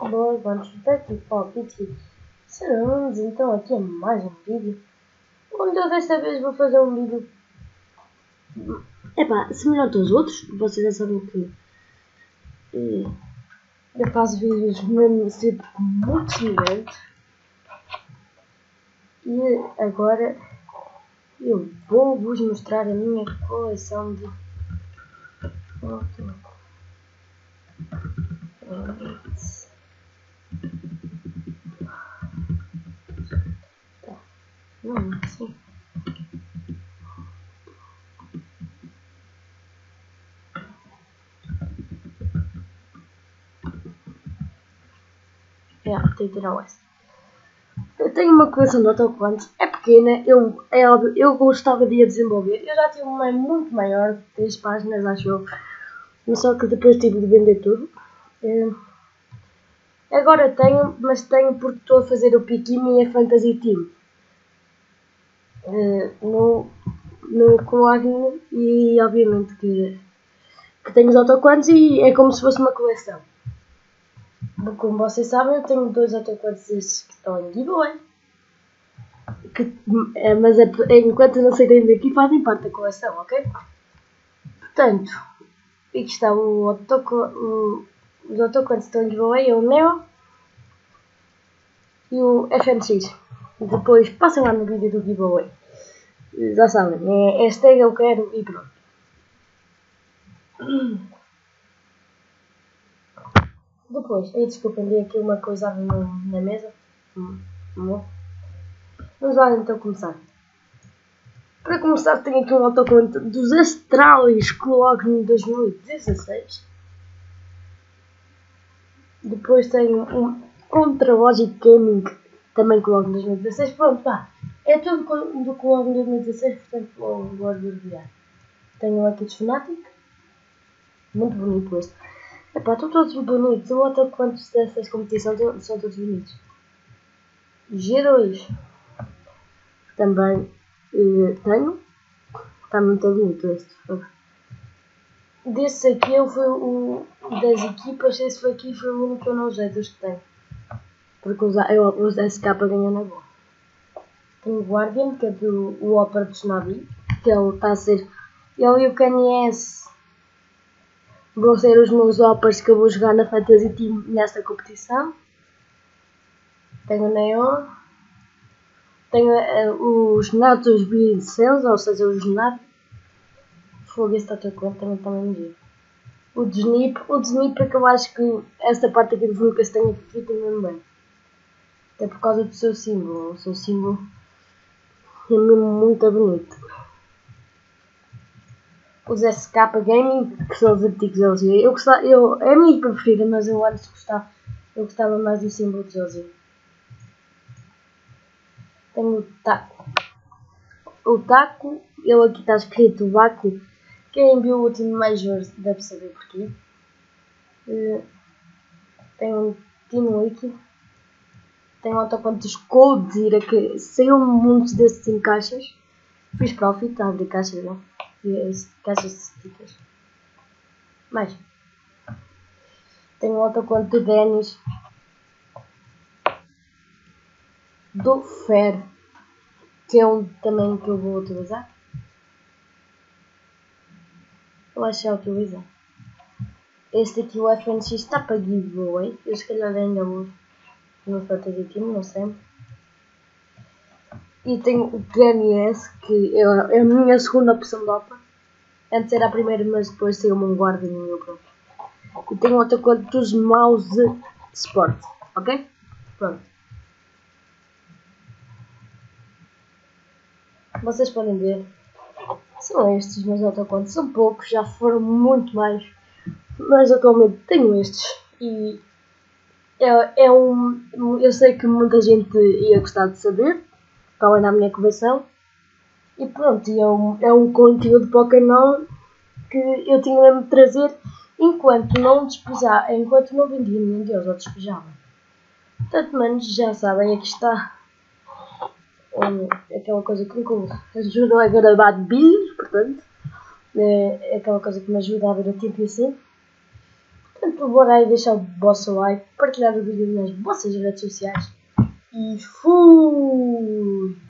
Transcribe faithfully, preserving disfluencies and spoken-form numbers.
Boas, vamos daqui palpite. Seremos então aqui a mais um vídeo. Onde eu desta vez vou fazer um vídeo. Epá, semelhante aos outros, vocês já sabem que eh, eu faço vídeos mesmo sempre muito semelhantes. E agora eu vou vos mostrar a minha coleção de Não, não é assim. É, tem que tirar o S. Eu tenho uma coleção de autocolantes, é pequena, eu, é óbvio, eu gostava de a desenvolver. Eu já tive uma muito maior, de três páginas, acho eu. Mas só que depois tive de vender tudo. É, agora tenho, mas tenho porque estou a fazer o Pikmin e a Fantasy Team. É, no, no Clone e obviamente que, que tenho os autocolantes e é como se fosse uma coleção. Como vocês sabem, eu tenho dois autocolantes estes que estão em giveaway. Que, é, mas é, enquanto não saírem daqui fazem parte da coleção, ok? Portanto, aqui está o autoco, os autocolantes estão em giveaway, é o Neo e o F N X. Depois passem lá no vídeo do giveaway. Já sabem, é hashtag eu quero e pronto. Depois, aí desculpem, vi aqui uma coisa no, na mesa. Hum, hum. Vamos lá então começar. Para começar, tenho aqui um autocolante dos Astralis Clone dois mil e dezasseis. Depois tenho um Contra Logic Gaming, também Clone dois mil e dezasseis. Pronto, pá, é tudo do Clone dois mil e dezasseis, portanto vou, vou adivinhar. Tenho aqui de Fnatic, muito bonito este. Epá, estão todos bonitos, o autocolantes dessas competições são todos bonitos. G dois, também eh, tenho, está muito bonito este. Desse aqui eu fui o das equipas, esse foi aqui foi o único que eu não usei dos que tenho. Porque eu uso S K para ganhar na boa. Tenho o Guardian, que é do o Opera do Navi, que ele está a ser. Ele e o K N S vão ser os meus Operas que eu vou jogar na Fantasy Team nesta competição. Tenho o Neon. Tenho uh, os Natos Bicels, ou seja, os Natos. Fogo, esse está conta também está mesmo giro. O de Snip, o de Snip é que eu acho que esta parte aqui do Lucas tem feito mesmo bem. Até por causa do seu símbolo. O seu símbolo é mesmo muito bonito. Os S K Gaming, que são os antigos L G. Eu gostava, eu, é a minha preferida, mas eu antes gostava, eu gostava mais do símbolo de L G. Tenho o Taco. O Taco, ele aqui está escrito Baco. Quem viu o último Major deve saber porquê. Uh, tenho um Team Wiki. Tenho um autoconto dos Coldzera que saiu muitos desses em caixas. Fiz profit a abrir caixas, não? Caixas de stickers. Mais. Tenho um autoconto do Dennis. Do Fer. Que é um também que eu vou utilizar. Eu acho que já utilizar. Este aqui, o F N X, está para giveaway. Eu se calhar ainda uso no Fantasy Team, não sei. E tenho o K N S, que é a minha segunda opção de opa. Antes era a primeira, mas depois saiu-me um guarda no meu próprio. E tenho outra coisa dos mouse de Sport, ok? Pronto. Vocês podem ver. São estes os meus autocontos. São poucos, já foram muito mais. Mas atualmente tenho estes. E é, é um. Eu sei que muita gente ia gostar de saber qual é a minha coleção. E pronto, é um, é um conteúdo para o canal que eu tinha mesmo de trazer enquanto não despejava, enquanto não vendia nenhum deles ou despejava. Portanto, manos, já sabem, aqui está um, aquela coisa que me ajuda a gravar vídeos, portanto, é, é aquela coisa que me ajuda a ver o tempo e assim. Portanto, bora aí deixar o vosso like, partilhar o vídeo nas vossas redes sociais e fui!